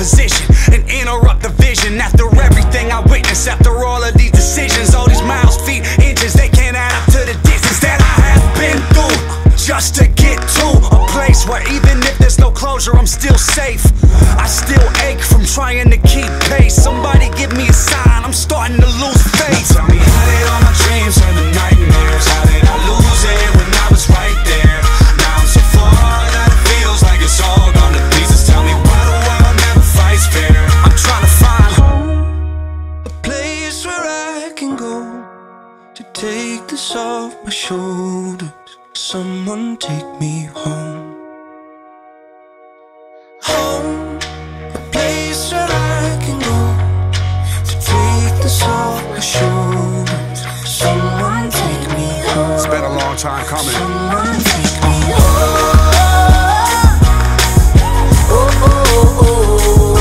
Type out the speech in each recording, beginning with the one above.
position and interrupt the vision. After everything I witnessed, after all of these decisions, all these miles, feet, inches, they can't add up to the distance that I have been through just to get to a place where even if there's no closure, I'm still safe. I still ache from trying to keep pace. Somebody give me a sign, I'm starting to lose faith. Tell me, how did all my dreams turn to nightmares? How did I lose it when I was right there? Now I'm so far that it feels like it's all gone to pieces. Tell me, why the world never fights fair? I'm trying to find home, a place where I can go to take this off my shoulders. Someone take me home. Home, a place where I can go to take this off my shoulders. Someone take me home. It's been a long time coming. Someone take me home. Oh, oh, oh, oh.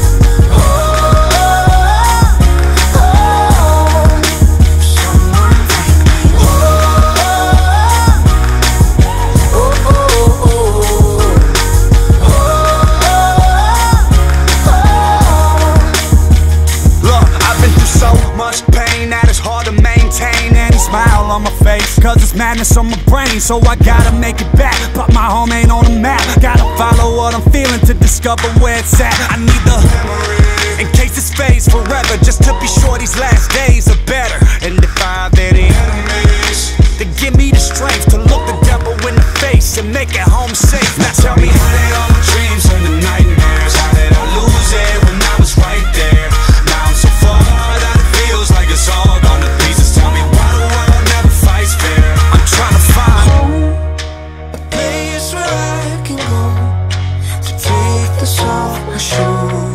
Smile on my face, cause it's madness on my brain. So I gotta make it back, but my home ain't on the map. Gotta follow what I'm feeling to discover where it's at. I need the memory, in case this fades forever, just to be sure these last days are better. And if I have any enemies, then give me the strength to look the devil in the face and make it home safe. Now tell me, how did all my dreams turn to nightmares? How did I lose it when I was right there? Now I'm so far that it feels like it's all gone to pieces. Tell me, why the world never fights fair? I'm trying to find home, a place where I can go to take this off my shoulders.